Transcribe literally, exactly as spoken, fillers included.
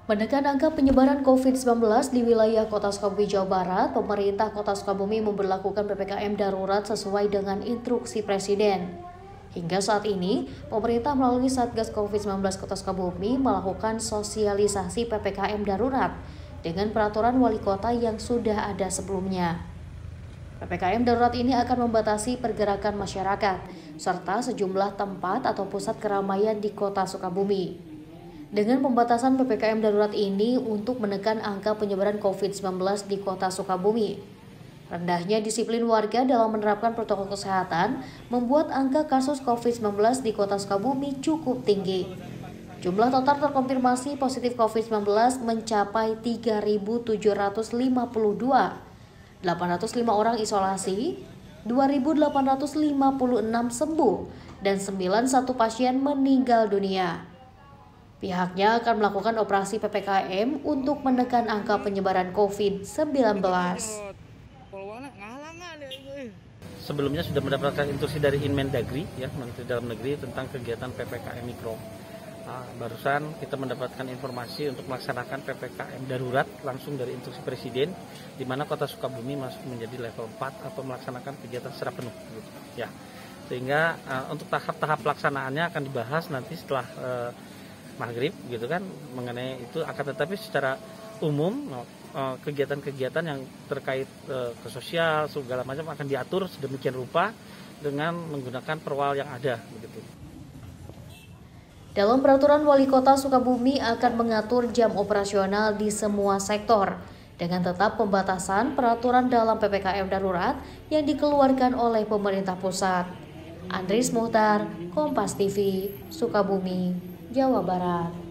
Menekan angka penyebaran covid sembilan belas di wilayah Kota Sukabumi, Jawa Barat, pemerintah Kota Sukabumi memberlakukan P P K M darurat sesuai dengan instruksi Presiden. Hingga saat ini, pemerintah melalui Satgas covid sembilan belas Kota Sukabumi melakukan sosialisasi P P K M darurat dengan peraturan wali kota yang sudah ada sebelumnya. P P K M darurat ini akan membatasi pergerakan masyarakat, serta sejumlah tempat atau pusat keramaian di Kota Sukabumi. Dengan pembatasan P P K M darurat ini untuk menekan angka penyebaran covid sembilan belas di Kota Sukabumi. Rendahnya disiplin warga dalam menerapkan protokol kesehatan membuat angka kasus covid sembilan belas di Kota Sukabumi cukup tinggi. Jumlah total terkonfirmasi positif covid sembilan belas mencapai tiga ribu tujuh ratus lima puluh dua, delapan ratus lima orang isolasi, dua ribu delapan ratus lima puluh enam sembuh, dan sembilan puluh satu pasien meninggal dunia. Pihaknya akan melakukan operasi P P K M untuk menekan angka penyebaran covid sembilan belas. Sebelumnya sudah mendapatkan instruksi dari Inmendagri, ya, Menteri Dalam Negeri tentang kegiatan P P K M Mikro. Nah, barusan kita mendapatkan informasi untuk melaksanakan P P K M darurat langsung dari instruksi Presiden, di mana Kota Sukabumi masuk menjadi level empat atau melaksanakan kegiatan secara penuh. Gitu, ya. Sehingga uh, untuk tahap-tahap pelaksanaannya akan dibahas nanti setelah uh, maghrib, gitu kan, mengenai itu. Akan tetapi secara umum kegiatan-kegiatan yang terkait ke sosial segala macam akan diatur sedemikian rupa dengan menggunakan perwal yang ada, begitu. Dalam peraturan Wali Kota Sukabumi akan mengatur jam operasional di semua sektor dengan tetap pembatasan peraturan dalam P P K M darurat yang dikeluarkan oleh pemerintah pusat. Andris Muhtar, Kompas T V, Sukabumi, Jawa Barat.